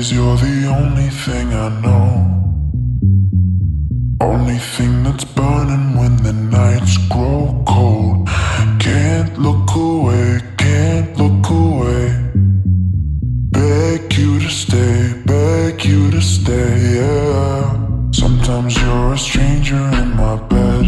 days you're the only thing I know, only thing that's burning when the nights grow cold. Can't look away, can't look away. Beg you to stay, beg you to stay, yeah. Sometimes you're a stranger in my bed.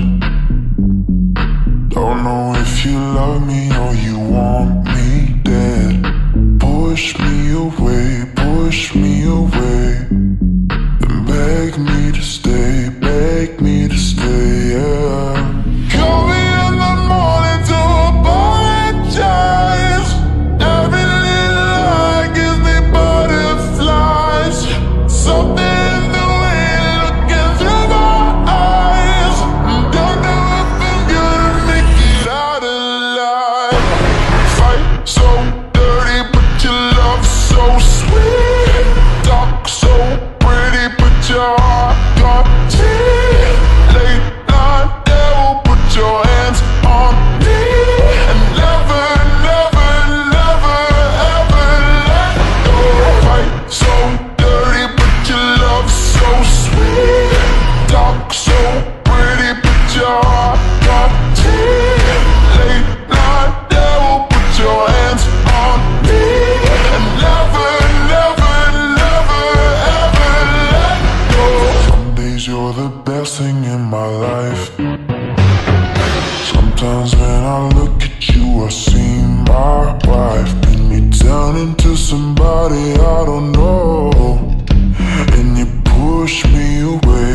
Don't know if you love me or you want me dead. Push me away, push me away, and beg me to stay, beg me to stay, yeah. Call me in the morning to apologize. Every little lie gives me butterflies. Something in the way you're looking through my eyes. Don't know if I'm gonna make it out alive. Fight so dirty, but your love so sweet. Talk so pretty, but your heart got teeth. Late night devil, put your hands on me, and never, never, never, ever let go. Fight so dirty, but your love so sweet. Talk so pretty, but your heart got teeth. Late night devil, put your hands on me, and never, never, never, ever let go. Some days you're the best thing in my life. Sometimes when I look at you, I see my wife. Pin me down into somebody I don't know, and you push me away,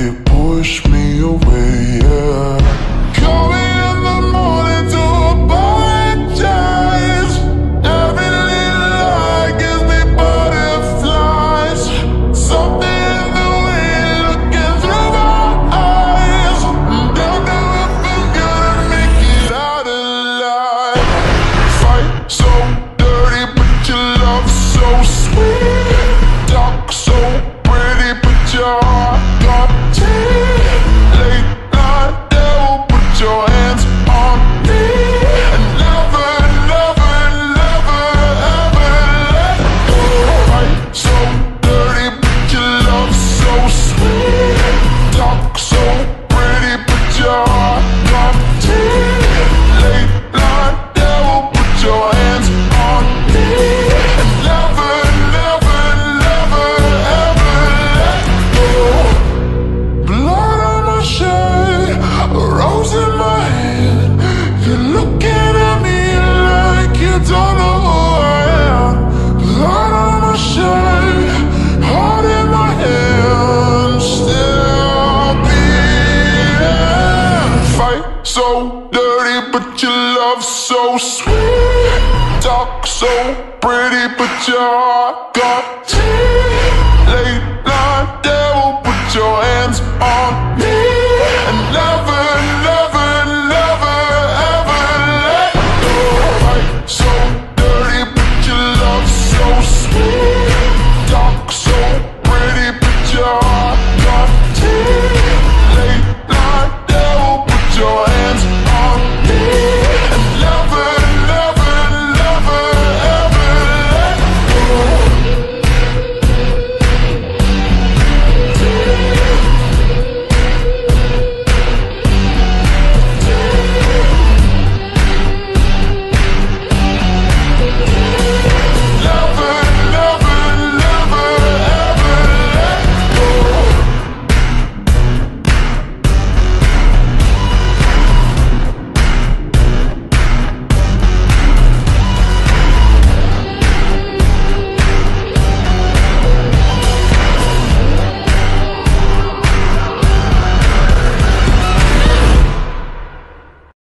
yeah. Call me in the morning to apologize. Every little lie gives me butterflies. Something in the way you're looking through my eyes. Don't know if I'm gonna make it out alive. Fight so dirty, but your love so sweet. Talk so pretty, but your heart got teeth. Late night devil, put your hands on me, and never, never, never, ever let go. Fight so dirty, but your love so sweet. Talk so pretty, but your heart got teeth. Late night devil, put your hands on me, and never, never, never, ever let go. Blood on my shirt, a rose in my hand. You're looking at me like you don't know who I am. Blood on my shirt, heart in my hand, still beating. Fight so dirty, but your love so sweet. Talk so pretty, but your heart got teeth. Late